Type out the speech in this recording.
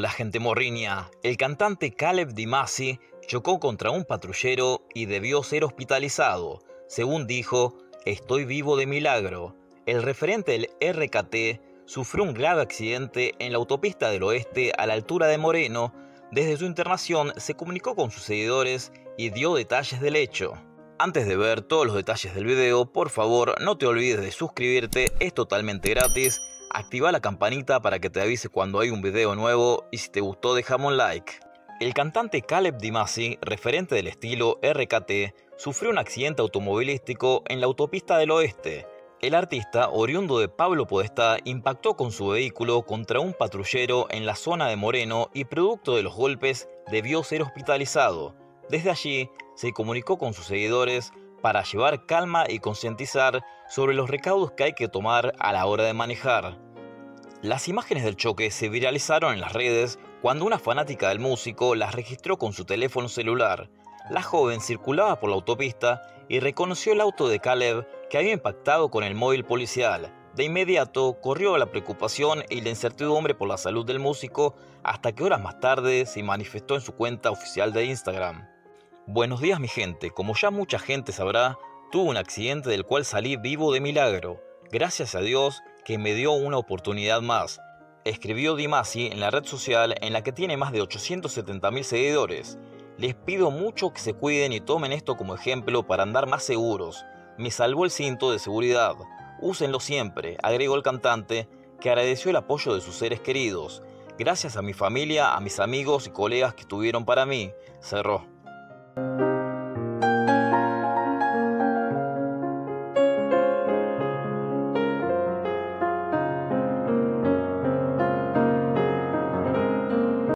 Hola gente morriña, el cantante Caleb Dimasi chocó contra un patrullero y debió ser hospitalizado. Según dijo, estoy vivo de milagro. El referente del RKT sufrió un grave accidente en la autopista del oeste a la altura de Moreno. Desde su internación se comunicó con sus seguidores y dio detalles del hecho. Antes de ver todos los detalles del video, por favor no te olvides de suscribirte, es totalmente gratis. Activa la campanita para que te avise cuando hay un video nuevo y si te gustó dejame un like. El cantante Caleb Dimasi, referente del estilo RKT, sufrió un accidente automovilístico en la autopista del oeste. El artista, oriundo de Pablo Podestá, impactó con su vehículo contra un patrullero en la zona de Moreno y producto de los golpes debió ser hospitalizado. Desde allí se comunicó con sus seguidores para llevar calma y concientizar sobre los recaudos que hay que tomar a la hora de manejar. Las imágenes del choque se viralizaron en las redes cuando una fanática del músico las registró con su teléfono celular. La joven circulaba por la autopista y reconoció el auto de Caleb que había impactado con el móvil policial. De inmediato corrió la preocupación y la incertidumbre por la salud del músico hasta que horas más tarde se manifestó en su cuenta oficial de Instagram. Buenos días mi gente, como ya mucha gente sabrá, tuve un accidente del cual salí vivo de milagro. Gracias a Dios que me dio una oportunidad más, escribió Dimasi en la red social en la que tiene más de 870.000 seguidores. Les pido mucho que se cuiden y tomen esto como ejemplo para andar más seguros. Me salvó el cinto de seguridad. Úsenlo siempre, agregó el cantante, que agradeció el apoyo de sus seres queridos. Gracias a mi familia, a mis amigos y colegas que estuvieron para mí, cerró.